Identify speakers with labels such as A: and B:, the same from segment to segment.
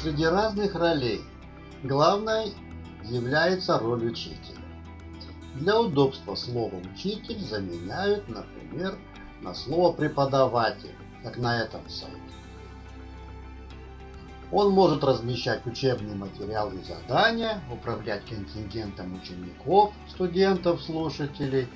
A: Среди разных ролей главной является роль учителя. Для удобства слово «учитель» заменяют, например, на слово «преподаватель», как на этом сайте. Он может размещать учебные материалы и задания, управлять контингентом учеников, студентов, слушателей,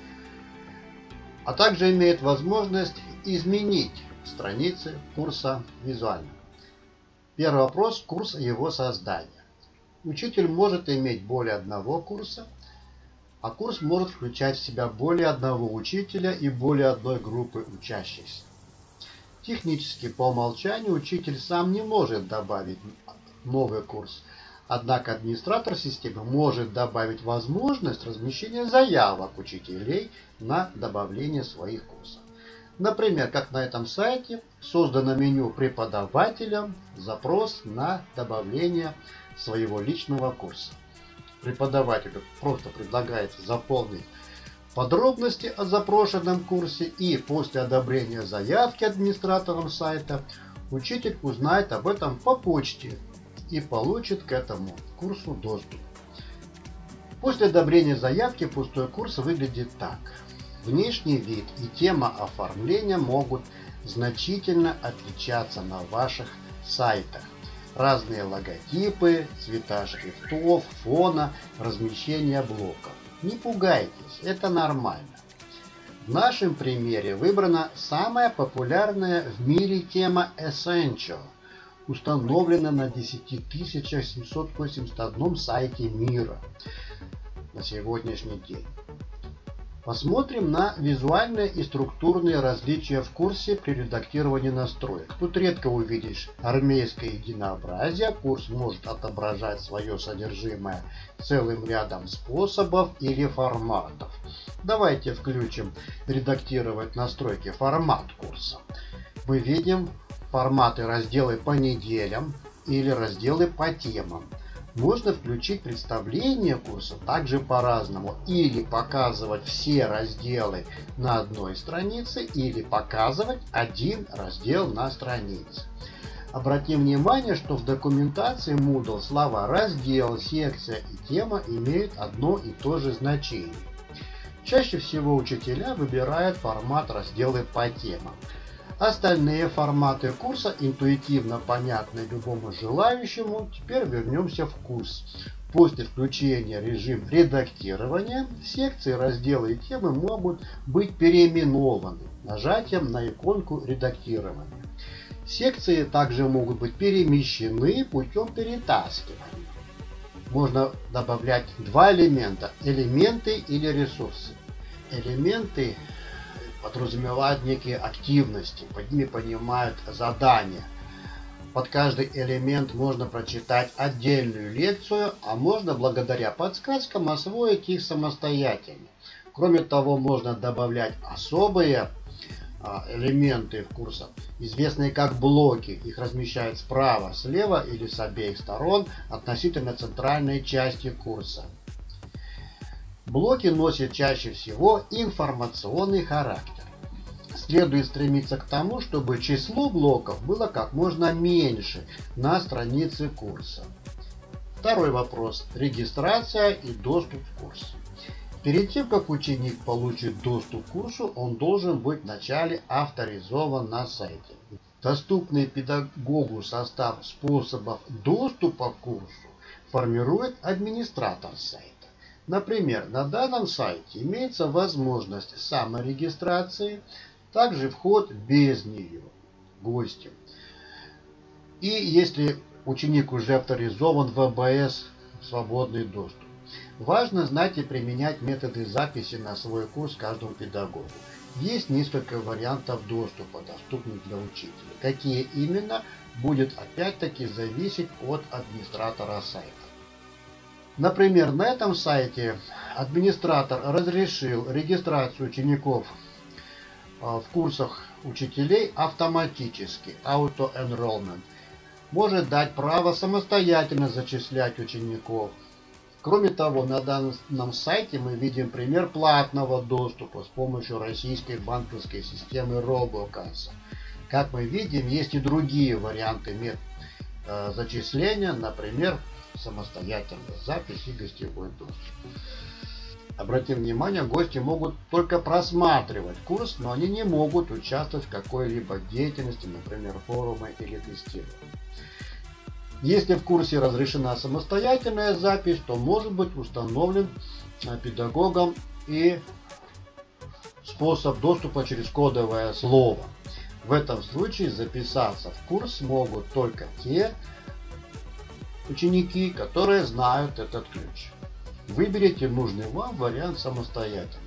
A: а также имеет возможность изменить страницы курса визуально. Первый вопрос – курс его создания. Учитель может иметь более одного курса, а курс может включать в себя более одного учителя и более одной группы учащихся. Технически по умолчанию учитель сам не может добавить новый курс, однако администратор системы может добавить возможность размещения заявок учителей на добавление своих курсов. Например, как на этом сайте, создано меню преподавателям запрос на добавление своего личного курса. Преподавателю просто предлагается заполнить подробности о запрошенном курсе, и после одобрения заявки администратором сайта учитель узнает об этом по почте и получит к этому курсу доступ. После одобрения заявки пустой курс выглядит так. Внешний вид и тема оформления могут значительно отличаться на ваших сайтах. Разные логотипы, цвета шрифтов, фона, размещение блоков. Не пугайтесь, это нормально. В нашем примере выбрана самая популярная в мире тема Essential, установлена на 10 781 сайте мира на сегодняшний день. Посмотрим на визуальные и структурные различия в курсе при редактировании настроек. Тут редко увидишь армейское единообразие. Курс может отображать свое содержимое целым рядом способов или форматов. Давайте включим «Редактировать настройки», формат курса. Мы видим форматы разделы по неделям или разделы по темам. Можно включить представление курса также по-разному. Или показывать все разделы на одной странице, или показывать один раздел на странице. Обратим внимание, что в документации Moodle слова «раздел», «секция» и «тема» имеют одно и то же значение. Чаще всего учителя выбирают формат «разделы по темам». Остальные форматы курса интуитивно понятны любому желающему. Теперь вернемся в курс. После включения режима редактирования секции, разделы и темы могут быть переименованы нажатием на иконку редактирования. Секции также могут быть перемещены путем перетаскивания. Можно добавлять два элемента – элементы или ресурсы. Элементы подразумевают некие активности, под ними понимают задания. Под каждый элемент можно прочитать отдельную лекцию, а можно благодаря подсказкам освоить их самостоятельно. Кроме того, можно добавлять особые элементы в курс, известные как блоки. Их размещают справа, слева или с обеих сторон относительно центральной части курса. Блоки носят чаще всего информационный характер. Следует стремиться к тому, чтобы число блоков было как можно меньше на странице курса. Второй вопрос – регистрация и доступ в курс. Перед тем, как ученик получит доступ к курсу, он должен быть вначале авторизован на сайте. Доступный педагогу состав способов доступа к курсу формирует администратор сайта. Например, на данном сайте имеется возможность саморегистрации, также вход без нее гостем. И если ученик уже авторизован в АБС, свободный доступ. Важно знать и применять методы записи на свой курс каждому педагогу. Есть несколько вариантов доступа, доступных для учителя. Какие именно, будет опять-таки зависеть от администратора сайта. Например, на этом сайте администратор разрешил регистрацию учеников в курсах учителей автоматически, auto-enrollment. Может дать право самостоятельно зачислять учеников. Кроме того, на данном сайте мы видим пример платного доступа с помощью российской банковской системы Робокасса. Как мы видим, есть и другие варианты зачисления, например, самостоятельная запись и гостевой доступ. Обратим внимание, гости могут только просматривать курс, но они не могут участвовать в какой-либо деятельности, например, форумы или тестирования. Если в курсе разрешена самостоятельная запись, то может быть установлен педагогом и способ доступа через кодовое слово. В этом случае записаться в курс могут только те ученики, которые знают этот ключ. Выберите нужный вам вариант самостоятельно.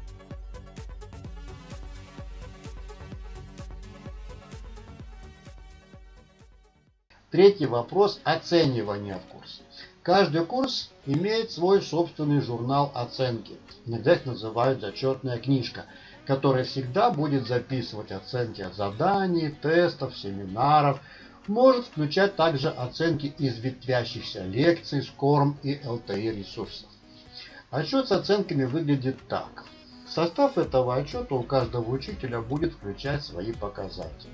A: Третий вопрос – оценивание курса. Каждый курс имеет свой собственный журнал оценки. Иногда их называют зачетная книжка, который всегда будет записывать оценки заданий, тестов, семинаров. Может включать также оценки из ветвящихся лекций, SCORM и LTI ресурсов. Отчет с оценками выглядит так. В состав этого отчета у каждого учителя будет включать свои показатели.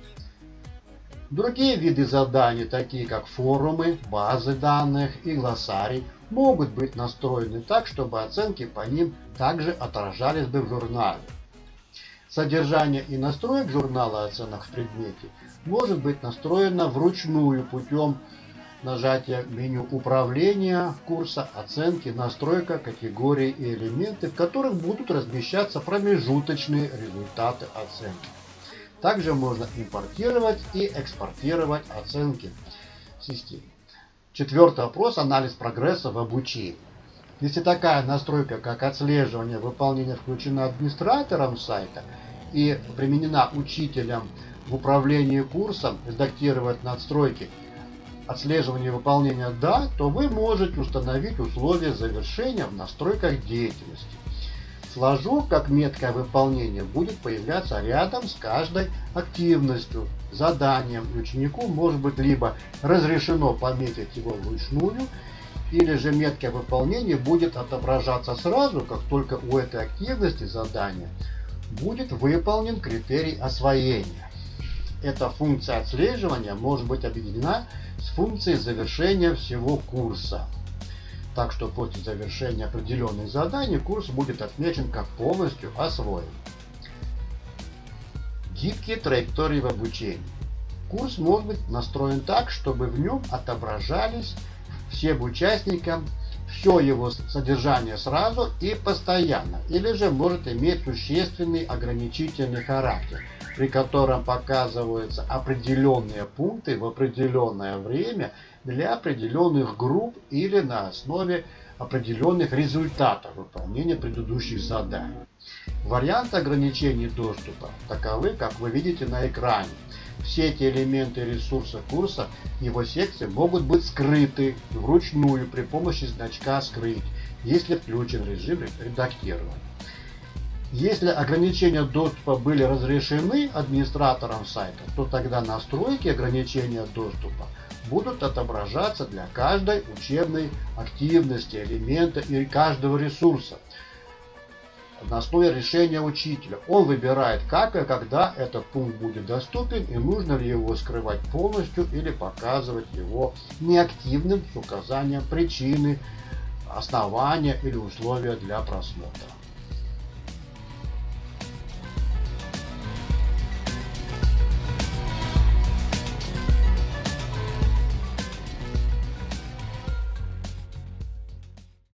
A: Другие виды заданий, такие как форумы, базы данных и глоссарий, могут быть настроены так, чтобы оценки по ним также отражались бы в журнале. Содержание и настроек журнала оценок в предмете может быть настроено вручную путем нажатия меню управления курса, оценки, настройка, категории и элементы, в которых будут размещаться промежуточные результаты оценки. Также можно импортировать и экспортировать оценки в системе. Четвертый вопрос – анализ прогресса в обучении. Если такая настройка, как отслеживание выполнения, включена администратором сайта и применена учителем в управлении курсом, редактировать настройки, отслеживание выполнения «да», то вы можете установить условия завершения в настройках деятельности. Флажок, как метка выполнения, будет появляться рядом с каждой активностью, заданием. Ученику может быть либо разрешено пометить его вручную, или же метка выполнения будет отображаться сразу, как только у этой активности задания будет выполнен критерий освоения. Эта функция отслеживания может быть объединена с функцией завершения всего курса. Так что после завершения определенных заданий курс будет отмечен как полностью освоен. Гибкие траектории в обучении. Курс может быть настроен так, чтобы в нем отображались всем участникам все его содержание сразу и постоянно, или же может иметь существенный ограничительный характер, при котором показываются определенные пункты в определенное время для определенных групп или на основе определенных результатов выполнения предыдущих заданий. Варианты ограничений доступа таковы, как вы видите на экране. Все эти элементы ресурса курса, его секции могут быть скрыты вручную при помощи значка «Скрыть», если включен режим редактирования. Если ограничения доступа были разрешены администратором сайта, то тогда настройки ограничения доступа будут отображаться для каждой учебной активности, элемента и каждого ресурса на основе решения учителя. Он выбирает, как и когда этот пункт будет доступен и нужно ли его скрывать полностью или показывать его неактивным с указанием причины, основания или условия для просмотра.